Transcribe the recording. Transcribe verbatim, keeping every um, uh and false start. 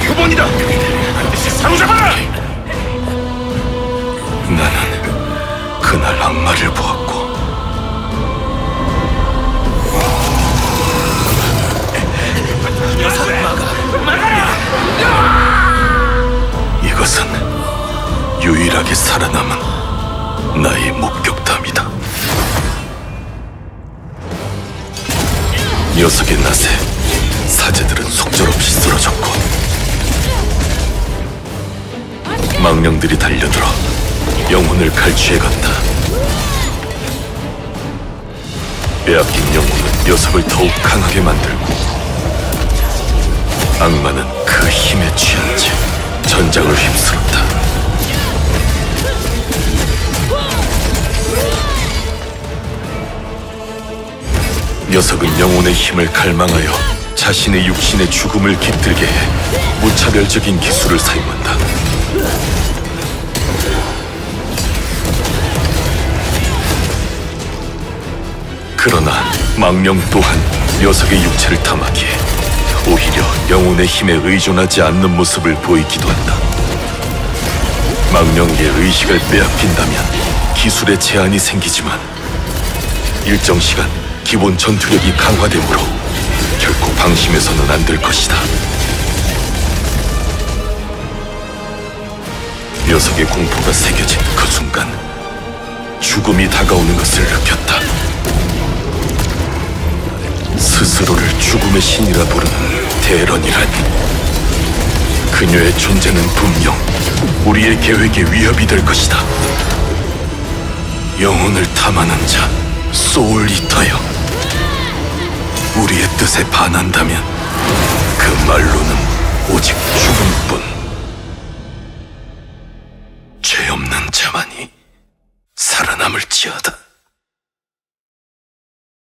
표본이다. 반드시 사로잡아라. 나는 그날 악마를 보았고 이것은 유일하게 살아남은 나의 목격담이다. 녀석의 낫에 사제들은 속절없이 쓰러졌고 망령들이 달려들어 영혼을 갈취해간다. 빼앗긴 영혼은 녀석을 더욱 강하게 만들고 악마는 그 힘에 취한 채 전장을 휩쓸었다. 녀석은 영혼의 힘을 갈망하여 자신의 육신의 죽음을 깃들게 해 무차별적인 기술을 사용한다. 그러나 망령 또한 녀석의 육체를 탐하기에 오히려 영혼의 힘에 의존하지 않는 모습을 보이기도 한다. 망령의 의식을 빼앗긴다면 기술에 제한이 생기지만 일정 시간 기본 전투력이 강화되므로 결코 방심해서는 안 될 것이다. 녀석의 공포가 새겨진 그 순간 죽음이 다가오는 것을 느꼈다. 스스로를 죽음의 신이라 부르는 대런이란 그녀의 존재는 분명 우리의 계획에 위협이 될 것이다. 영혼을 탐하는 자 소울이터여, 우리의 뜻에 반한다면 그 말로는 오직 죽음